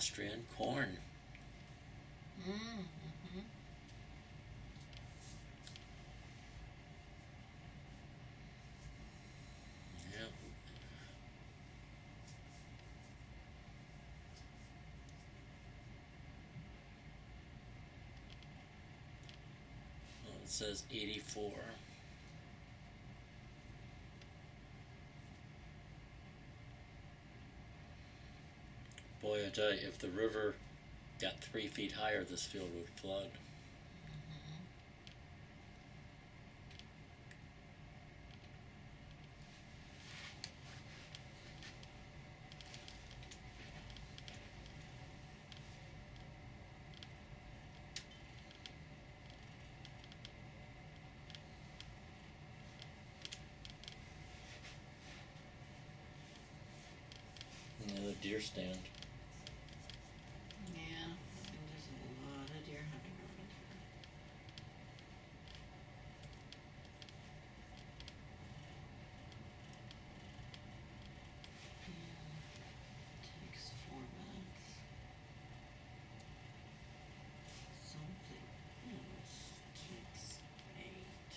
Austrian corn. Mm-hmm. Yeah. Well, it says 84. Boy, I tell you, if the river got 3 feet higher, this field would flood. The deer stand. Yeah, and there's a lot of deer hunting around here. Yeah, takes 4 minutes. Something else takes 8.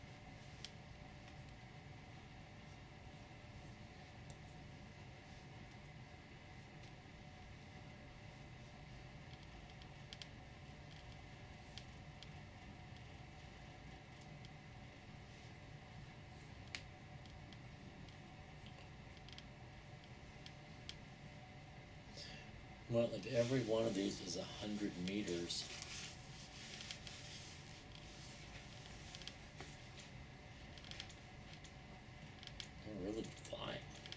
Well, if every one of these is 100 meters, we're really flying.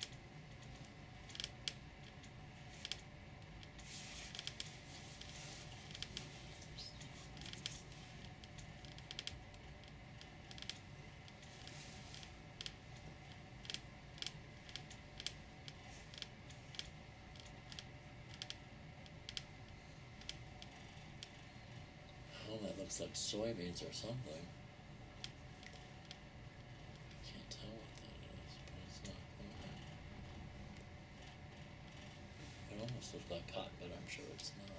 Oh, that looks like soybeans or something. Can't tell what that is, but it's not cotton. It almost looks like cotton, but I'm sure it's not.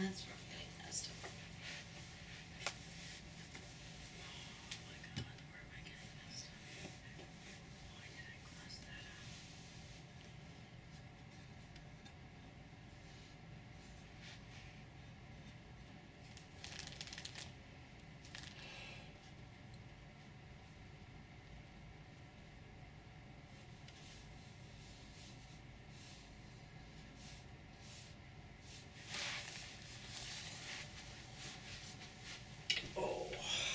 That's where I'm getting messed up. Oh my god, where am I getting messed up? Why did I cross that out? Oh.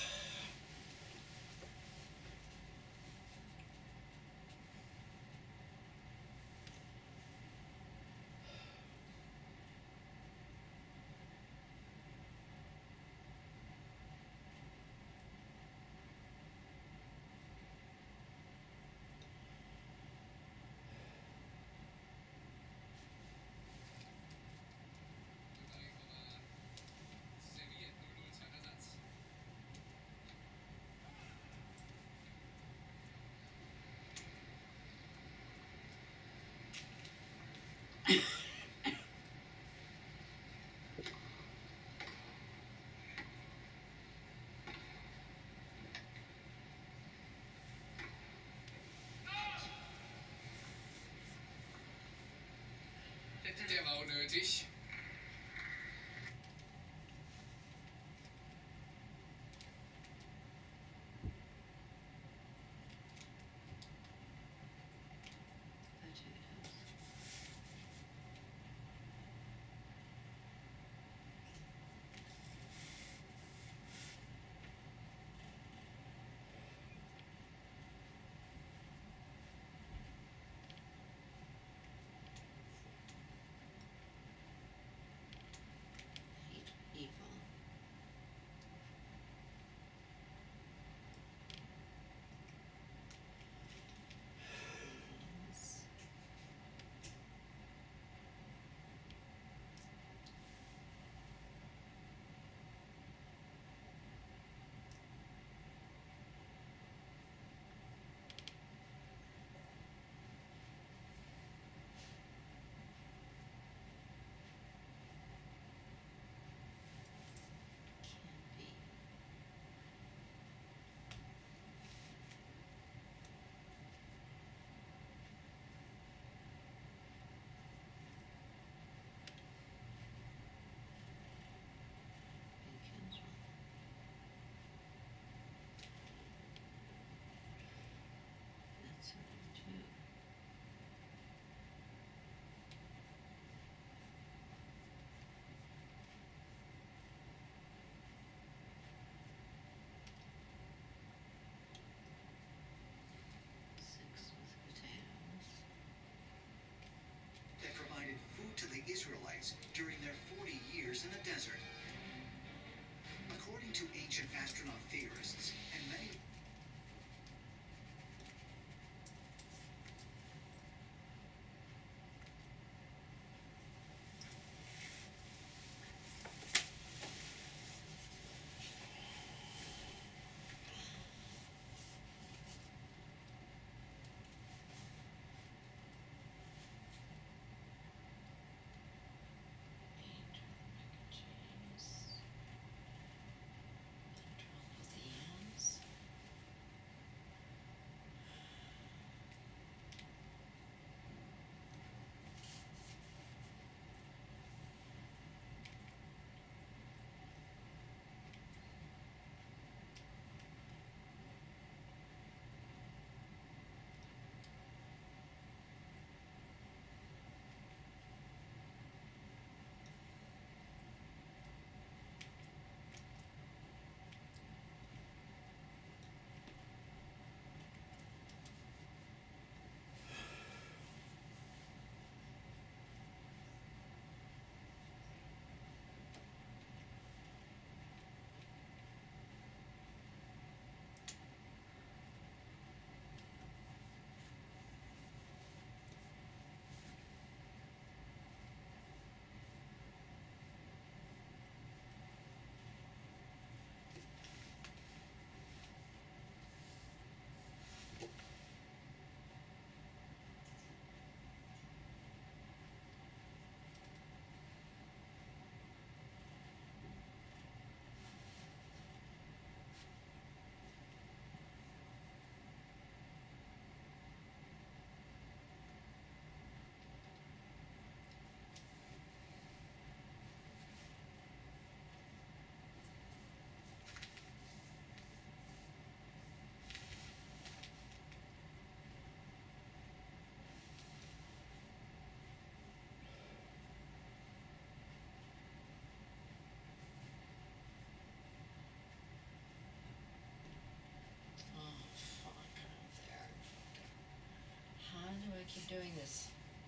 Det var onödig. Potatoes. Hate people. Beans. Candy. Bacon's one. That's one too. Six with potatoes. That provided food to the Israelites during their 40 years in the desert. According to ancient astronaut theorists and many Angel mac and cheese. And with yams. I keep doing this?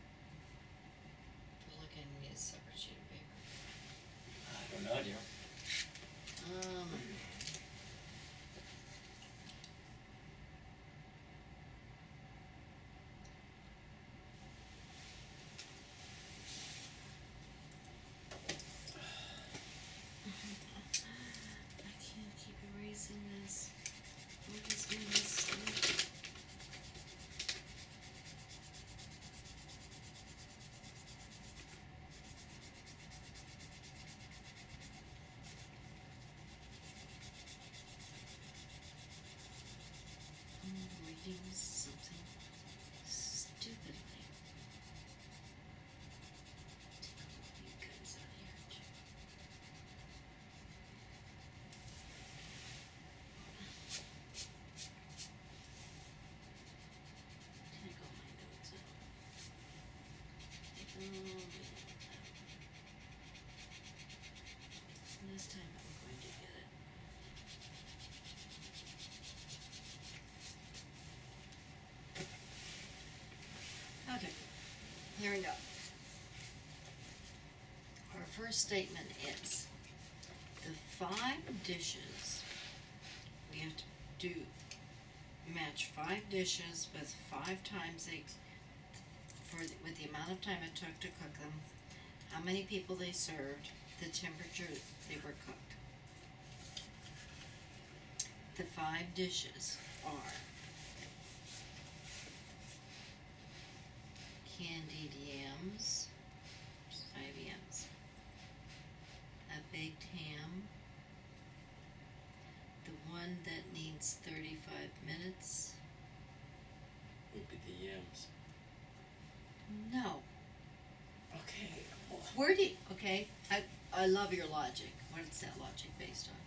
Feel like I need a separate sheet of paper. I don't know, dear. I can't keep erasing this. What is my mistake? I'm reading something stupidly. Take all you guys out here too. Take all my notes out. Take all my notes out. This time I'm going to get it. Okay, here we go. Our first statement is the 5 dishes, we have to do, match 5 dishes with 5 times with the amount of time it took to cook them, how many people they served, the temperature they were cooked. The 5 dishes are candied yams, 5 yams, a baked ham, the one that needs 35 minutes. Would be the yams. No. Okay. Where do you, okay, I love your logic. What is that logic based on?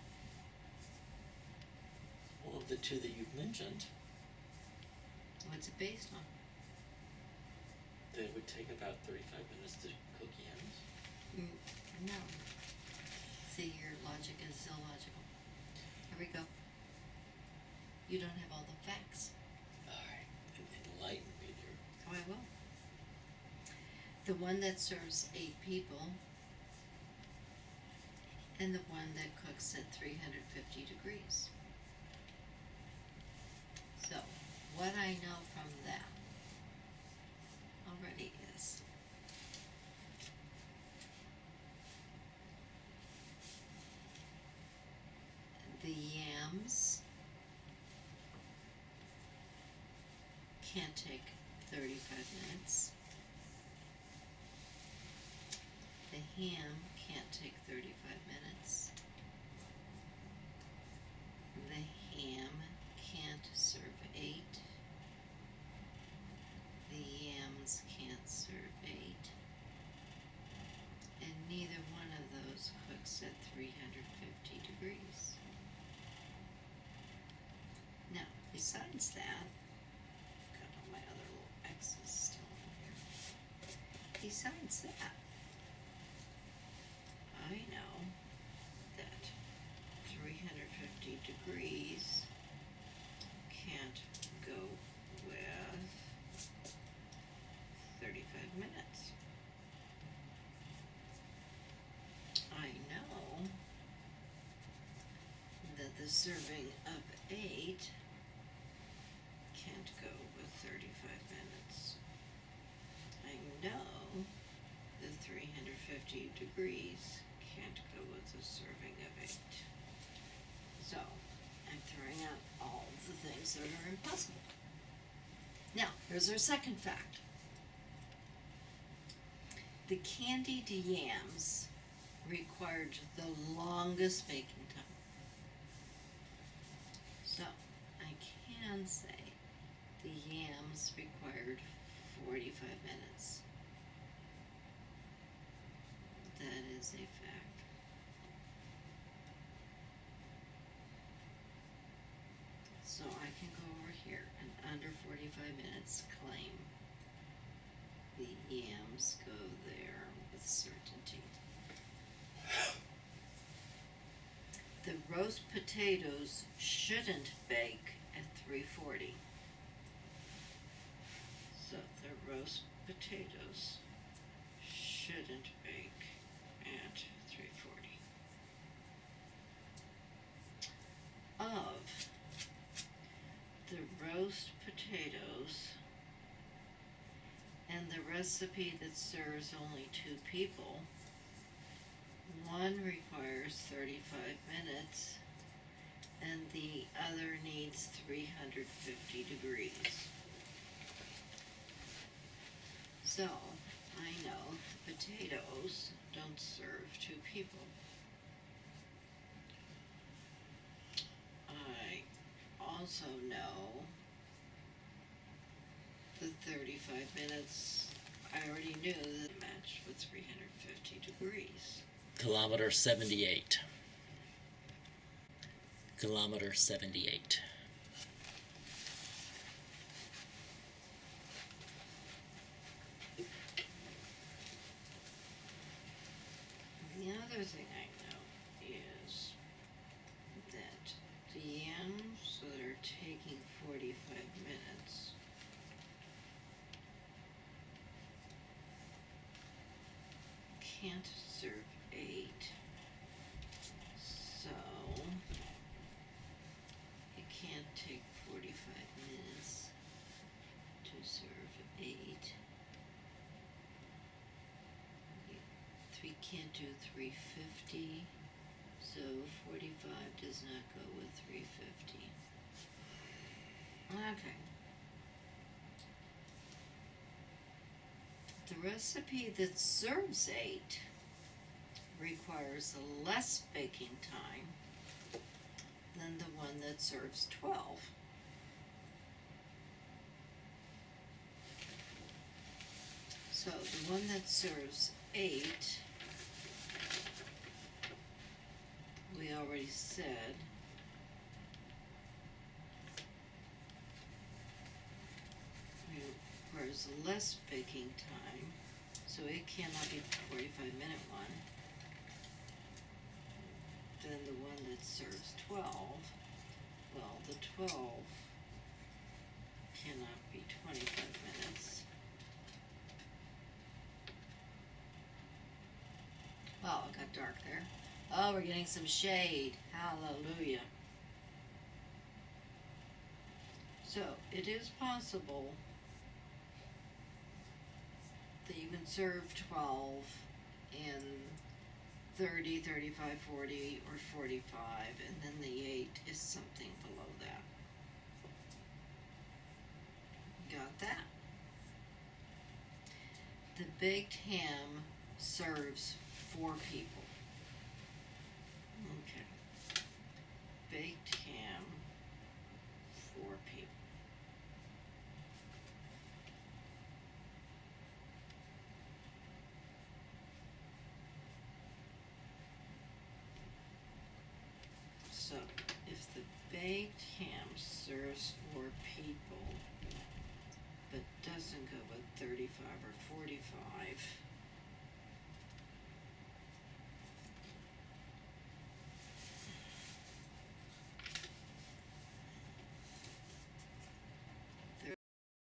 Well, of the 2 that you've mentioned, What's it based on? they would take about 35 minutes to cook yams. No. See, your logic is illogical. Here we go. You don't have all the facts. Alright, enlighten me, dear. Oh, I will. The one that serves 8 people, and the one that cooks at 350 degrees. So, what I know from that already is the yams can't take 35 minutes. The ham can't take 35 minutes. The ham can't serve 8. The yams can't serve 8. And neither one of those cooks at 350 degrees. Now, besides that, got all my other little X's still in here. Besides that, I know that 350 degrees can't go with 35 minutes. I know that the serving of 8 can't go with 35 minutes. I know the 350 degrees can't go with a serving of 8. So, I'm throwing out all the things that are impossible. Now, here's our second fact. The candied yams required the longest baking time. So, I can say the yams required 45 minutes. That is a fact. So I can go over here and under 45 minutes claim the yams go there with certainty. The roast potatoes shouldn't bake at 340. So the roast potatoes shouldn't bake at 340. Of the roast potatoes and the recipe that serves only 2 people, one requires 35 minutes and the other needs 350 degrees. So, I know potatoes don't serve 2 people. I also know the 35 minutes, I already knew that matched with 350 degrees. Kilometer 78. Kilometer 78. The other thing I know is that the yams that are taking 45 minutes can't serve 8. So it can't take 45 minutes to serve 8. We can't do 350, so 45 does not go with 350. Okay. The recipe that serves 8 requires less baking time than the one that serves 12. So the one that serves 8, we already said requires less baking time, so it cannot be the 45-minute one, than the one that serves 12. Well, the 12 cannot be 25 minutes. Oh, it got dark there. Oh, we're getting some shade. Hallelujah. So, it is possible that you can serve 12 in 30, 35, 40, or 45, and then the 8 is something below that. Got that? The baked ham serves 4 people. Okay. Baked ham, 4 people. So, if the baked ham serves 4 people, but doesn't go with 35 or 45,